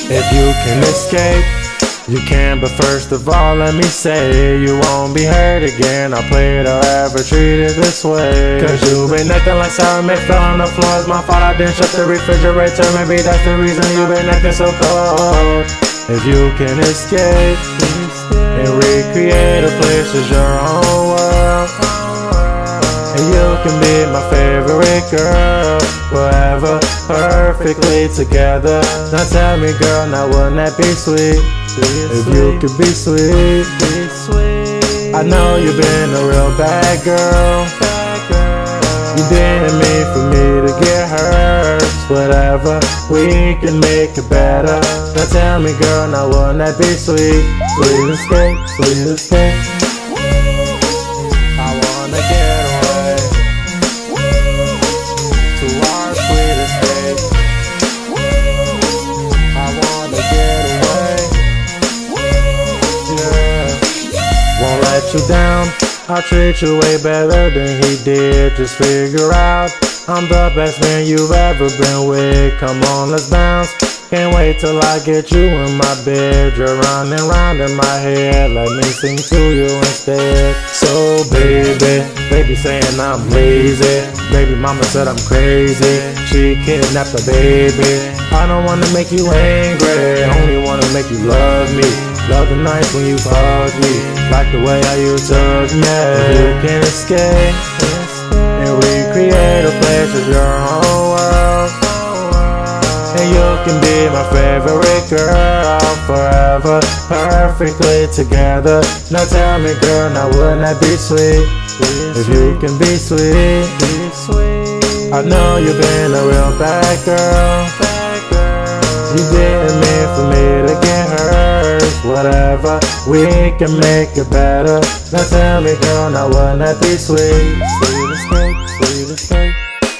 If you can escape, you can, but first of all let me say you won't be hurt again. I played or ever treated this way, cause you been acting like sour milk fell on the floor. It's my fault I didn't shut the refrigerator. Maybe that's the reason you been acting so cold. If you can escape and recreate a place as your own world, and you can be my favorite girl, forever, perfectly together. Now tell me girl, now wouldn't that be sweet? If you could be sweet. I know you've been a real bad girl. You didn't mean for me to get hurt. Whatever, we can make it better. Now tell me girl, now wouldn't that be sweet? Sweet escape, sweet escape. I wanna get away to our sweet escape. I wanna get away, yeah. Won't let you down, I'll treat you way better than he did. Just figure out I'm the best man you've ever been with. Come on, let's bounce. Can't wait till I get you in my bed. You're running round in my head. Let me sing to you instead. So baby saying I'm lazy. Baby mama said I'm crazy. She kidnapped the baby. I don't wanna make you angry, only wanna make you love me. Love the nights when you hug me, like the way how you took me. You can escape and recreate a place as your own world, and you can be my favorite girl, forever, perfectly together. Now tell me girl, now wouldn't that be sweet? If you can be sweet. I know you've been a real bad girl. You didn't mean for me to get hurt. Whatever, we can make it better. Now tell me girl, now wouldn't that be sweet? Sweet escape, sweet escape.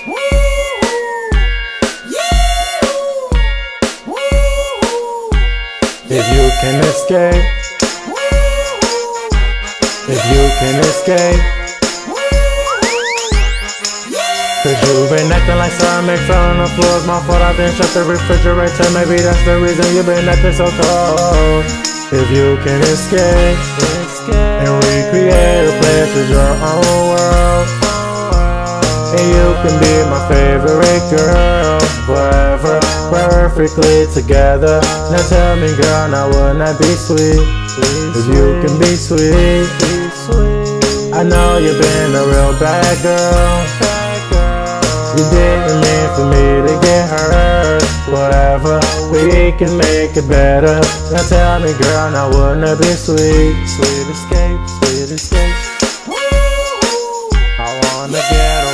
If you can escape, if you can escape, cause you've been acting like sour milk fell on the floor. It's my fault I didn't shut the refrigerator. Maybe that's the reason you've been acting so cold. If you can escape and recreate a place as your own world, and you can be my favorite girl, forever, perfectly together. Now tell me girl, now wouldn't that be sweet? If you can be sweet. I know you've been a real bad girl. You didn't mean for me to get hurt. Whatever, we can make it better. Now tell me girl, now wouldn't it be sweet? Sweet escape, sweet escape. I wanna get